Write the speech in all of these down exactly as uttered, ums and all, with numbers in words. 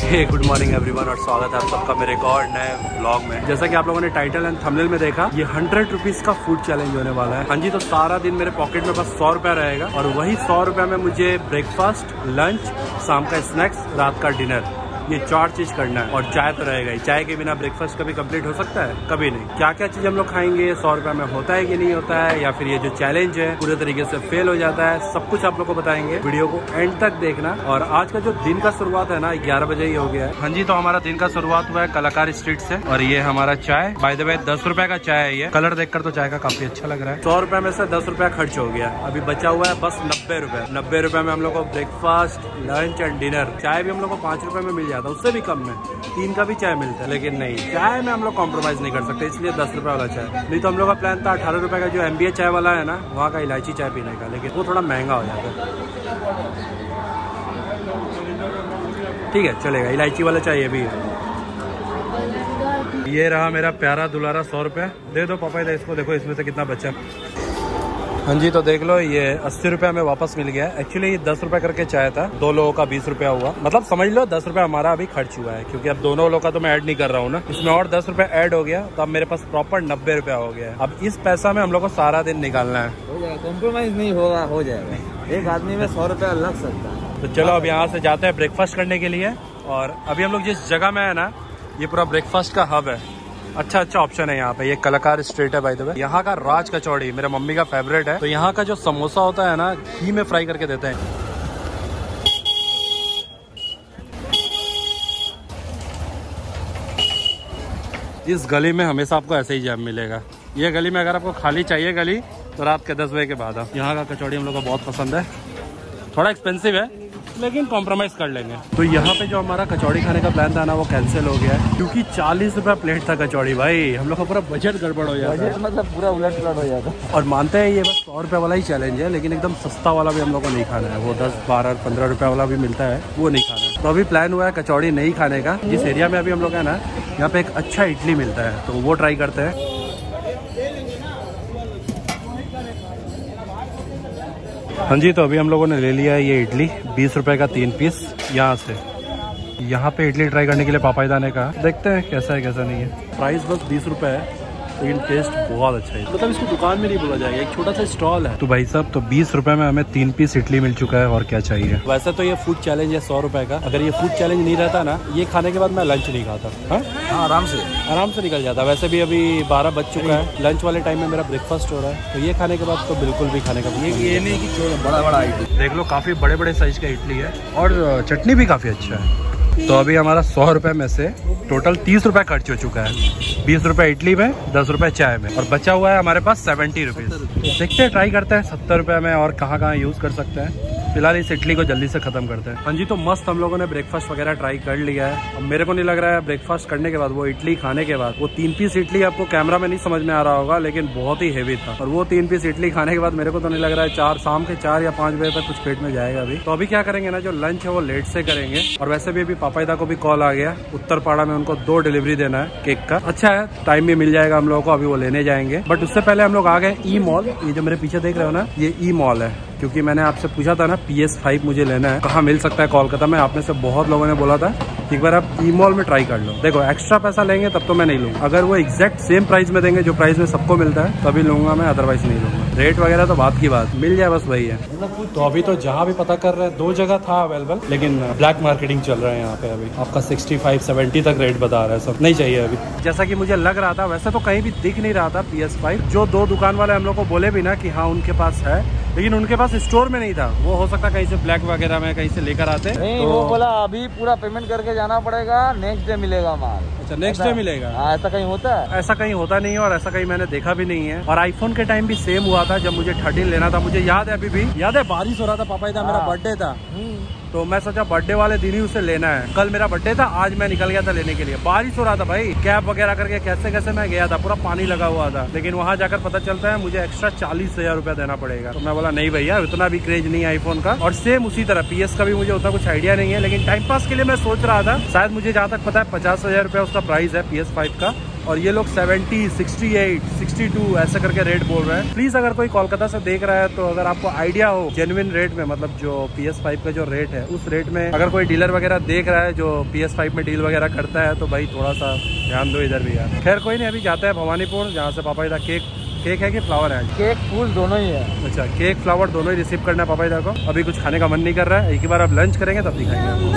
हे good morning everyone और स्वागत है आप सबका मेरे एक और नए व्लॉग में। जैसा कि आप लोगों ने टाइटल एंड थंबनेल में देखा, ये हंड्रेड रुपीज का फूड चैलेंज होने वाला है। हाँ जी, तो सारा दिन मेरे पॉकेट में बस सौ रुपया रहेगा और वही सौ रुपया में मुझे ब्रेकफास्ट, लंच, शाम का स्नैक्स, रात का डिनर, ये चार चीज करना है। और चाय तो रहेगा ही। चाय के बिना ब्रेकफास्ट कभी कंप्लीट हो सकता है? कभी नहीं। क्या क्या चीज हम लोग खाएंगे, सौ रुपया में होता है कि नहीं होता है, या फिर ये जो चैलेंज है पूरे तरीके से फेल हो जाता है, सब कुछ आप लोग को बताएंगे। वीडियो को एंड तक देखना। और आज का जो दिन का शुरुआत है ना, ग्यारह बजे ही हो गया है। हाँ जी, तो हमारा दिन का शुरुआत हुआ है कलाकार स्ट्रीट से। और ये हमारा चाय, बाय द वे दस रुपए का चाय है। ये कलर देखकर तो चाय का काफी अच्छा लग रहा है। सौ रुपए में से दस रुपया खर्च हो गया, अभी बचा हुआ है बस नब्बे रुपए। नब्बे रुपए में हम लोग को ब्रेकफास्ट, लंच एंड डिनर, चाय भी हम लोग को पाँच रुपए में मिल जाता है, उससे भी कम में तीन का भी चाय मिलता है। लेकिन नहीं, चाय में हम लोग कॉम्प्रोमाइज नहीं कर सकते, इसलिए दस रुपए वाला चाय। नहीं तो हम लोग का प्लान था अठारह रुपए का जो एमबीए चाय वाला है ना, वहाँ का इलायची चाय पीने का, लेकिन वो थोड़ा महंगा हो जाता है। ठीक है, चलेगा, इलायची वाला चाय ये भी है। ये रहा मेरा प्यारा दुलारा सौ रुपया। दे दो पापा, इधर इसको देखो, इसमें से कितना बचा। हाँ जी, तो देख लो, ये अस्सी रुपया में वापस मिल गया। एक्चुअली ये दस रुपया करके चाय था, दो लोगों का बीस रुपया हुआ। मतलब समझ लो दस रुपया हमारा अभी खर्च हुआ है, क्योंकि अब दोनों लोगों का तो मैं ऐड नहीं कर रहा हूँ ना, इसमें और दस रुपया ऐड हो गया, तो अब मेरे पास प्रॉपर नब्बे रुपया हो गया है। अब इस पैसा में हम लोग को सारा दिन निकालना है। हो जाएगा, कॉम्प्रोमाइज नहीं होगा, हो जाएगा। एक आदमी में सौ रुपया लग सकता है। तो चलो अब यहाँ से जाते हैं ब्रेकफास्ट करने के लिए। और अभी हम लोग जिस जगह में है ना, ये पूरा ब्रेकफास्ट का हब है। अच्छा अच्छा ऑप्शन है यहाँ पे। ये कलाकार स्ट्रीट है बाय द वे। यहाँ का राज कचौड़ी मेरे मम्मी का फेवरेट है। तो यहाँ का जो समोसा होता है ना, घी में फ्राई करके देते हैं। इस गली में हमेशा आपको ऐसे ही जैम मिलेगा। ये गली में अगर आपको खाली चाहिए गली, तो रात के दस बजे के बाद। यहाँ का कचौड़ी हम लोग को बहुत पसंद है। थोड़ा एक्सपेंसिव है, लेकिन कॉम्प्रोमाइज कर लेंगे। तो यहाँ पे जो हमारा कचौड़ी खाने का प्लान था ना, वो कैंसिल हो गया है, क्योंकि चालीस रुपया प्लेट था कचौड़ी। भाई हम लोग का पूरा बजट गड़बड़ हो जाता है, मतलब पूरा उलट पुलट हो जाता है। और मानते हैं ये बस सौ रुपये वाला ही चैलेंज है, लेकिन एकदम सस्ता वाला भी हम लोग को नहीं खाना है। वो दस बारह पंद्रह रुपये वाला भी मिलता है, वो नहीं खाना है। तो अभी प्लान हुआ है कचौड़ी नहीं खाने का। जिस एरिया में अभी हम लोग है ना, यहाँ पे एक अच्छा इडली मिलता है, तो वो ट्राई करते हैं। हाँ जी, तो अभी हम लोगों ने ले लिया है ये इडली, बीस रुपए का तीन पीस। यहाँ से यहाँ पे इडली ट्राई करने के लिए पापा ने कहा, देखते हैं कैसा है कैसा नहीं है। प्राइस बस बीस रुपए है, लेकिन टेस्ट बहुत अच्छा है। मतलब इसको दुकान में नहीं बोला जाएगा, एक छोटा सा स्टॉल है। तो भाई साहब, तो बीस रुपए में हमें तीन पीस इडली मिल चुका है, और क्या चाहिए। वैसे तो ये फूड चैलेंज है सौ रुपए का। अगर ये फूड चैलेंज नहीं रहता ना, ये खाने के बाद मैं लंच नहीं खाता। हाँ, आराम से आराम से निकल जाता। वैसे भी अभी बारह बज चुका है, लंच वाले टाइम में मेरा ब्रेकफास्ट हो रहा है, तो ये खाने के बाद तो बिल्कुल भी खाने का ये, ये नहीं कि बड़ा बड़ा इडली। देख लो, काफी बड़े बड़े साइज का इडली है, और चटनी भी काफी अच्छा है। तो अभी हमारा सौ रुपए में से टोटल तीस रुपए खर्च हो चुका है। बीस रुपए इडली में, दस रुपए चाय में, और बचा हुआ है हमारे पास सेवेंटी रुपीज। देखते हैं, ट्राई करते हैं सत्तर रुपए में और कहाँ कहाँ यूज कर सकते हैं। फिलहाल इस इडली को जल्दी से खत्म करते हैं। हाँ जी, तो मस्त हम लोगों ने ब्रेकफास्ट वगैरह ट्राई कर लिया है। अब मेरे को नहीं लग रहा है ब्रेकफास्ट करने के बाद, वो इडली खाने के बाद, वो तीन पीस इडली आपको कैमरा में नहीं समझ में आ रहा होगा, लेकिन बहुत ही हेवी था। और वो तीन पीस इडली खाने के बाद मेरे को तो नहीं लग रहा है चार शाम के चार या पाँच बजे तक कुछ पेट में जाएगा अभी। तो अभी क्या करेंगे ना, जो लंच है वो लेट से करेंगे। और वैसे भी अभी पापाइदा को भी कॉल आ गया, उत्तरपाड़ा में उनको दो डिलीवरी देना है केक का। अच्छा है, टाइम भी मिल जाएगा हम लोगों को, अभी वो लेने जाएंगे। बट उससे पहले हम लोग आ गए ई मॉल। ये जो मेरे पीछे देख रहे हो ना, ये ई मॉल है, क्योंकि मैंने आपसे पूछा था ना पी एस फाइव मुझे लेना है, कहाँ मिल सकता है कोलकाता में। आप में से बहुत लोगों ने बोला था एक बार आप ई मॉल में ट्राई कर लो। देखो, एक्स्ट्रा पैसा लेंगे तब तो मैं नहीं लूंगा। अगर वो एग्जैक्ट सेम प्राइस में देंगे जो प्राइस में सबको मिलता है, तभी लूंगा मैं, अदरवाइज नहीं लूंगा। रेट वगैरह तो बात की बात, मिल जाए बस वही है। तो अभी तो जहाँ भी पता कर रहे हैं, दो जगह था अवेलेबल, लेकिन ब्लैक मार्केटिंग चल रहा है यहाँ पे। अभी आपका सिक्सटी फाइव सेवेंटी तक रेट बता रहा है, सब नहीं चाहिए अभी। जैसा कि मुझे लग रहा था, वैसे तो कहीं भी दिख नहीं रहा था पी एस फाइव। जो दो दुकान वाले हम लोग को बोले भी ना कि हाँ उनके पास है, लेकिन उनके पास स्टोर में नहीं था। वो हो सकता कहीं से ब्लैक वगैरह में कहीं से लेकर आते। नहीं, तो वो बोला अभी पूरा पेमेंट करके जाना पड़ेगा, नेक्स्ट डे मिलेगा माल। अच्छा, नेक्स्ट डे मिलेगा? हाँ, ऐसा कहीं होता है? ऐसा कहीं होता नहीं है, और ऐसा कहीं मैंने देखा भी नहीं है। और आईफोन के टाइम भी सेम हुआ था, जब मुझे थर्टीन लेना था। मुझे याद है, अभी भी याद है, बारिश हो रहा था, पापा था, मेरा बर्थडे था, तो मैं सोचा बर्थडे वाले दिन ही उसे लेना है। कल मेरा बर्थडे था, आज मैं निकल गया था लेने के लिए। बारिश हो रहा था भाई, कैब वगैरह करके कैसे कैसे मैं गया था, पूरा पानी लगा हुआ था। लेकिन वहाँ जाकर पता चलता है मुझे एक्स्ट्रा चालीस हजार रुपया देना पड़ेगा। तो मैं बोला नहीं भैया, इतना भी क्रेज नहीं है आईफोन का। और सेम उसी तरह पी एस का भी मुझे उतना कुछ आइडिया नहीं है, लेकिन टाइम पास के लिए मैं सोच रहा था, शायद मुझे जहाँ तक पता है पचास हजार रुपया उसका प्राइस है पी एस फाइव का। और ये लोग seventy, sixty eight, sixty two ऐसा करके रेट बोल रहे हैं। प्लीज अगर कोई कोलकाता से देख रहा है तो अगर आपको आइडिया हो जेन्युइन रेट में, मतलब जो पी एस फाइव का जो रेट है उस रेट में अगर कोई डीलर वगैरह देख रहा है जो पी एस फाइव में डील वगैरह करता है तो भाई थोड़ा सा ध्यान दो इधर भी यार। खैर कोई नहीं, अभी जाता है भवानीपुर जहाँ से पापा इधर केक केक है कि फ्लावर है? केक फूल दोनों ही है। अच्छा, केक फ्लावर दोनों ही रिसीव करना है पापा इधर को। अभी कुछ खाने का मन नहीं कर रहा है, एक ही बार अब लंच करेंगे तब दिखाएंगे।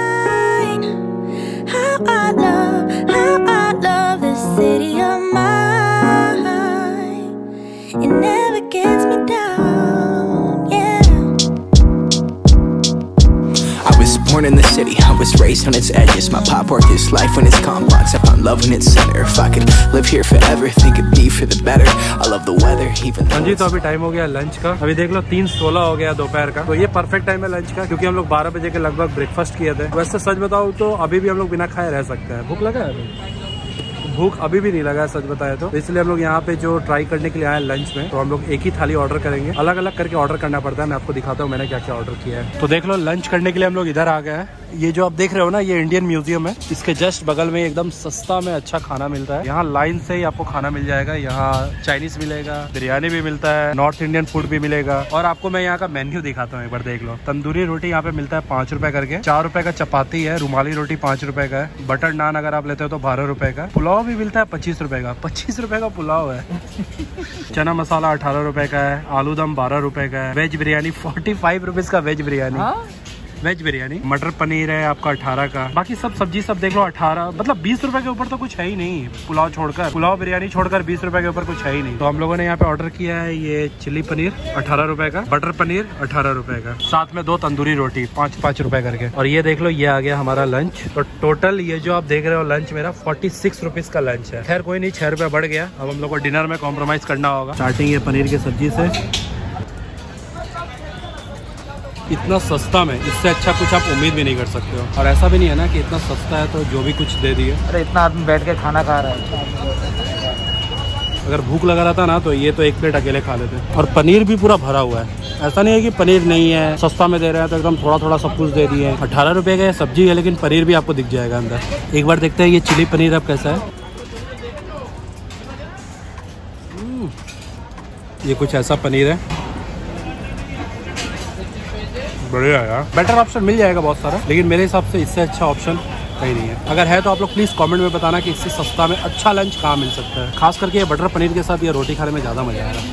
Born in the city, I was raised on its edges. My pop worked his life when it's complex. I found love in its center. If I could live here forever, think it'd be for the better. I love the weather, even though... हाँ जी, तो अभी time हो गया lunch का। अभी देख लो तीन सोलह हो गया दोपहर का। तो ये परफेक्ट टाइम है लंच का, क्योंकि हम लोग बारह बजे के लगभग ब्रेकफास्ट किए थे। वैसे सच बताओ तो अभी भी हम लोग बिना खाए रह सकते हैं। भूख लगा है अभी? भूख अभी भी नहीं लगा है सच बताया तो, इसलिए हम लोग यहाँ पे जो ट्राई करने के लिए आए लंच में, तो हम लोग एक ही थाली ऑर्डर करेंगे। अलग अलग करके ऑर्डर करना पड़ता है। मैं आपको दिखाता हूँ मैंने क्या क्या ऑर्डर किया है। तो देख लो लंच करने के लिए हम लोग इधर आ गए हैं। ये जो आप देख रहे हो ना, ये इंडियन म्यूजियम है। इसके जस्ट बगल में एकदम सस्ता में अच्छा खाना मिलता है। यहाँ लाइन से ही आपको खाना मिल जाएगा। यहाँ चाइनीज मिलेगा, बिरयानी भी मिलता है, नॉर्थ इंडियन फूड भी मिलेगा। और आपको मैं यहाँ का मेन्यू दिखाता हूँ, एक बार देख लो। तंदूरी रोटी यहाँ पे मिलता है पाँच रुपए करके, चार रुपए का चपाती है, रुमाली रोटी पाँच रुपए का है, बटर नान अगर आप लेते हो तो बारह रुपए का, पुलाव भी मिलता है पच्चीस रुपए का। पच्चीस रुपए का पुलाव है। चना मसाला अठारह रुपए का है, आलू दम बारह रुपए का है, veg biryani forty five rupees का वेज बिरयानी। हाँ? वेज बिरयानी, मटर पनीर है आपका अठारह का। बाकी सब सब्जी सब देख लो अठारह, मतलब बीस रुपए के ऊपर तो कुछ है ही नहीं। पुलाव छोड़कर, पुलाव बिरयानी छोड़कर बीस रुपए के ऊपर कुछ है ही नहीं। तो हम लोगों ने यहाँ पे ऑर्डर किया है ये चिल्ली पनीर अठारह रुपए का, बटर पनीर अठारह रुपए का, साथ में दो तंदूरी रोटी पाँच पाँच रुपए करके। और ये देख लो ये आ गया हमारा लंच। तो टोटल ये जो आप देख रहे हो लंच मेरा फोर्टी सिक्स रुपीज का लंच है। खैर कोई नहीं, छह रुपए बढ़ गया। अब हम लोग को डिनर में कॉम्प्रोमाइज करना होगा। स्टार्टिंग ये पनीर की सब्जी से। इतना सस्ता में इससे अच्छा कुछ आप उम्मीद भी नहीं कर सकते हो। और ऐसा भी नहीं है ना कि इतना सस्ता है तो जो भी कुछ दे दिए। अरे इतना आदमी बैठ के खाना खा रहा है। अगर भूख लगा रहता ना तो ये तो एक प्लेट अकेले खा लेते। और पनीर भी पूरा भरा हुआ है, ऐसा नहीं है कि पनीर नहीं है। सस्ता में दे रहे हैं तो एकदम थोड़ा थोड़ा सब कुछ दे दिए। अठारह रुपए का सब्जी है लेकिन पनीर भी आपको दिख जाएगा अंदर। एक बार देखते हैं ये चिली पनीर अब कैसा है। ये कुछ ऐसा पनीर है, बढ़िया यार। बेटर ऑप्शन मिल जाएगा बहुत सारा, लेकिन मेरे हिसाब से इससे अच्छा ऑप्शन कहीं नहीं है। अगर है तो आप लोग प्लीज कमेंट में बताना कि इससे सस्ता में अच्छा लंच कहाँ मिल सकता है। खास करके ये बटर पनीर के साथ ये रोटी खाने में ज़्यादा मजा आएगा।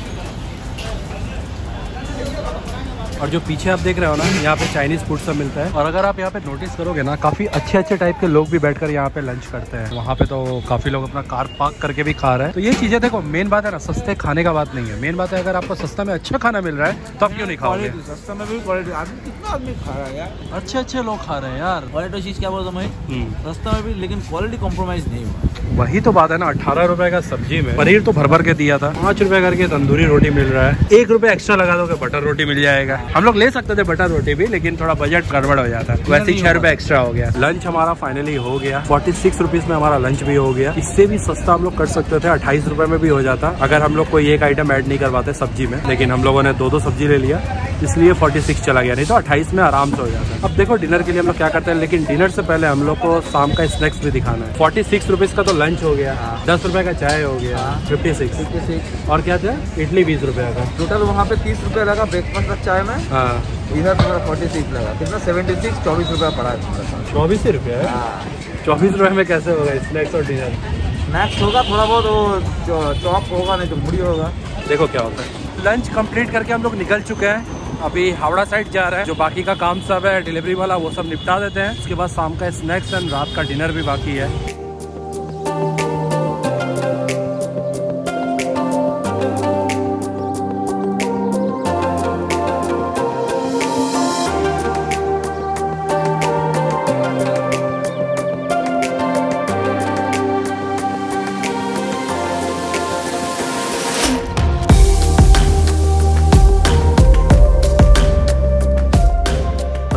और जो पीछे आप देख रहे हो ना, यहाँ पे चाइनीज फूड सब मिलता है। और अगर आप यहाँ पे नोटिस करोगे ना, काफी अच्छे अच्छे टाइप के लोग भी बैठकर यहाँ पे लंच करते हैं। वहाँ पे तो काफी लोग अपना कार पार्क करके भी खा रहे हैं। तो ये चीजें देखो, मेन बात है ना, सस्ते खाने का बात नहीं है। मेन बात है अगर आपको सस्ता में अच्छा खाना मिल रहा है तो आप क्यों नहीं खाओगे। सस्ता में भी क्वालिटी, आदमी कितना आदमी खा रहा है यार। अच्छे अच्छे लोग खा रहे हैं यार। क्वालिटी चीज क्या बोलता मैं, सस्ता में भी लेकिन क्वालिटी कॉम्प्रोमाइज नहीं हुआ। वही तो बात है ना। अठारह रुपए का सब्जी में पनीर तो भर भर के दिया था। पाँच रुपए करके तंदूरी रोटी मिल रहा है। एक रुपए एक्स्ट्रा लगा दो बटर रोटी मिल जाएगा। हम लोग ले सकते थे बटर रोटी भी, लेकिन थोड़ा बजट गड़बड़ हो जाता है। वैसे छह रुपए एक्स्ट्रा हो गया। लंच हमारा फाइनली हो गया। फोर्टी सिक्स रुपीज में हमारा लंच भी हो गया। इससे भी सस्ता हम लोग कर सकते थे, अट्ठाईस रुपए में भी हो जाता अगर हम लोग कोई एक आइटम ऐड नहीं करवाते सब्जी में। लेकिन हम लोगों ने दो दो सब्जी ले लिया, इसलिए फोर्टी सिक्स चला गया। नहीं तो अट्ठाईस में आराम से हो जाता है। अब देखो डिनर के लिए हम लोग क्या करते हैं, लेकिन डिनर से पहले हम लोग को शाम का स्नैक्स भी दिखाना है। फोर्टी सिक्स रुपीज का तो लंच हो गया, दस रुपए का चाय हो गया, फिफ्टी सिक्स फिफ्टी सिक्स और क्या था, इडली बीस रुपए का। टोटल वहाँ पे तीस रुपए लगा ब्रेकफास्ट का चाय में। हाँ, इधर तुम्हारा फोर्टी सिक्स लगा, कितना सेवेंटी सिक्स, चौबीस रुपया पड़ा है तुम्हारे पास। चौबीस रुपये चौबीस रुपए में कैसे होगा स्नैक्स और डिनर। स्नैक्स होगा थोड़ा बहुत, वो चॉप होगा नहीं तो मुड़ी होगा। देखो क्या होता है। लंच कंप्लीट करके हम लोग निकल चुके हैं। अभी हावड़ा साइड जा रहे हैं। जो बाकी का काम सब है डिलीवरी वाला वो सब निपटा देते हैं। उसके बाद शाम का स्नैक्स एंड रात का डिनर भी बाकी है।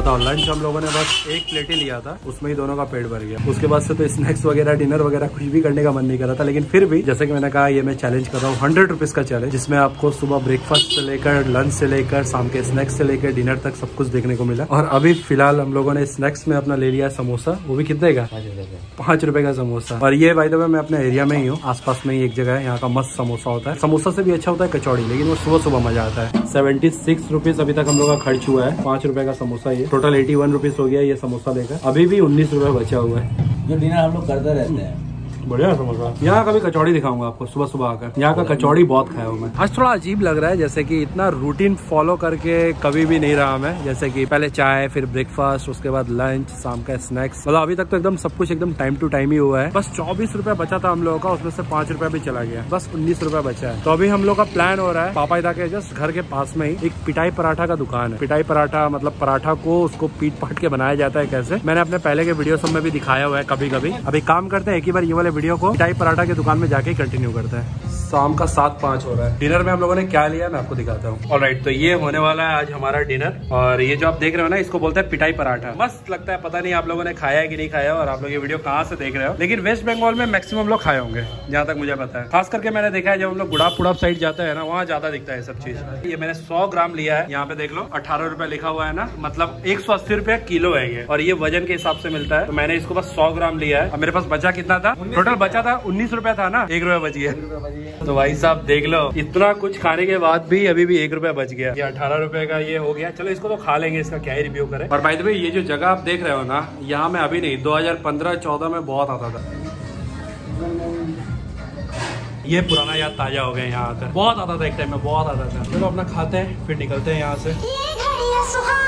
बताओ लंच हम लोगों ने बस एक प्लेट ही लिया था, उसमें ही दोनों का पेट भर गया। उसके बाद से तो स्नैक्स वगैरह डिनर वगैरह कुछ भी करने का मन नहीं कर रहा था, लेकिन फिर भी जैसे कि मैंने कहा ये मैं चैलेंज कर रहा हूँ, हंड्रेड रुपीज का चैलेंज, जिसमें आपको सुबह ब्रेकफास्ट से लेकर लंच से लेकर शाम के स्नैक्स से लेकर डिनर तक सब कुछ देखने को मिला। और अभी फिलहाल हम लोगों ने स्नैक्स में अपना ले लिया समोसा, वो भी कितने का, पाँच रुपए का समोसा। और ये बाय द वे मैं अपने एरिया में ही हूँ, आसपास में ही एक जगह है, यहाँ का मस्त समोसा होता है। समोसा से भी अच्छा होता है कचौड़ी, लेकिन वो सुबह सुबह मजा आता है। सेवेंटी सिक्स रुपीज अभी तक हम लोग का खर्च हुआ है, पाँच रुपए का समोसा, ये टोटल एटी वन रुपीज हो गया ये समोसा लेकर। अभी भी उन्नीस रुपए बचा हुआ है। जो डिनर हम लोग करते रहते हैं। बढ़िया समोसा। यहाँ कभी कचौड़ी दिखाऊंगा आपको सुबह सुबह आकर, यहाँ का कचौड़ी बहुत खाया हूँ मैं। आज थोड़ा अजीब लग रहा है, जैसे कि इतना रूटीन फॉलो करके कभी भी नहीं रहा मैं, जैसे कि पहले चाय, फिर ब्रेकफास्ट, उसके बाद लंच, शाम का स्नैक्स, मतलब अभी तक तो एकदम सब कुछ एकदम टाइम टू टाइम ही हुआ है। बस चौबीस रुपए बचा था हम लोगों का, उसमें से पांच रुपए भी चला गया, बस उन्नीस रुपए बचा है। तो अभी हम लोग का प्लान हो रहा है, पापा इधर के जस्ट घर के पास में ही एक पिटाई पराठा का दुकान है। पिटाई पराठा मतलब पराठा को उसको पीट पाट के बनाया जाता है कैसे, मैंने अपने पहले के वीडियो सब में भी दिखाया हुआ है कभी कभी। अभी काम करते हैं, एक ही बार ये वाले वीडियो को पिटाई पराठा के दुकान में जाके कंटिन्यू करता है। शाम का सात पाँच हो रहा है। डिनर में हम लोगों ने क्या लिया मैं आपको दिखाता हूँ। ऑलराइट, तो ये होने वाला है आज हमारा डिनर, और ये जो आप देख रहे हो ना, इसको बोलते हैं पिटाई पराठा। मस्त लगता है, पता नहीं आप लोगों ने खाया है कि नहीं खाया, और आप लोग ये वीडियो कहाँ से देख रहे हो, लेकिन वेस्ट बंगाल में मैक्सिमम लोग खाए होंगे जहाँ तक मुझे पता है। खास करके मैंने देखा है जब हम लोग गुड़ाप पुड़ाप साइड जाते हैं ना, वहाँ ज्यादा दिखता है सब चीज। ये मैंने सौ ग्राम लिया है, यहाँ पे देख लो अठारह रुपए लिखा हुआ है ना, मतलब एक सौ अस्सी रुपया किलो है ये, और ये वजन के हिसाब से मिलता है। तो मैंने इसको बस सौ ग्राम लिया है। अब मेरे पास बचा कितना था, टोटल बचा था उन्नीस रुपया था ना, एक रुपया बच गया। तो भाई साहब देख लो, इतना कुछ खाने के बाद भी अभी भी एक रुपया बच गया। ये अठारह रुपए का ये हो गया, चलो इसको तो खा लेंगे, इसका क्या ही रिव्यू करें। और भाई ये जो जगह आप देख रहे हो ना, यहाँ में अभी नहीं, दो हजार पंद्रह चौदह में बहुत आता था। ये पुराना याद ताजा हो गया, यहाँ आकर बहुत आता था, एक टाइम में बहुत आता था। चलो अपना खाते हैं फिर निकलते हैं यहाँ से।